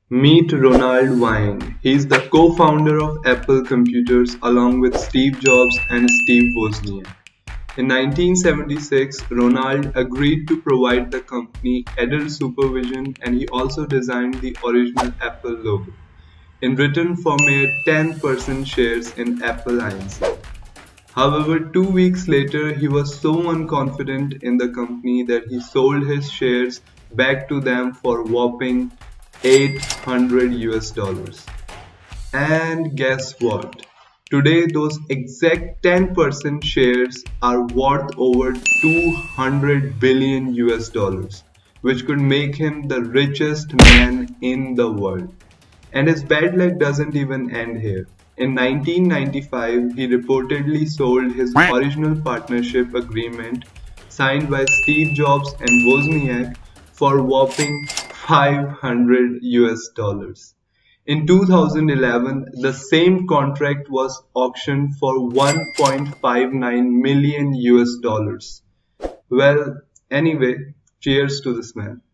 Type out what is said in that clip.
Meet Ronald Wine. He is the co-founder of Apple Computers along with Steve Jobs and Steve Wozniak. In 1976, Ronald agreed to provide the company adult supervision, and he also designed the original Apple logo, in return for mere 10% shares in Apple Inc. However, 2 weeks later, he was so unconfident in the company that he sold his shares back to them for whopping 800 US dollars. And guess what? Today, those exact 10% shares are worth over 200 billion US dollars, which could make him the richest man in the world. And his bad luck doesn't even end here. In 1995, he reportedly sold his original partnership agreement signed by Steve Jobs and Wozniak for whopping 500 US dollars. In 2011, the same contract was auctioned for 1.59 million US dollars. Well, anyway, cheers to this man.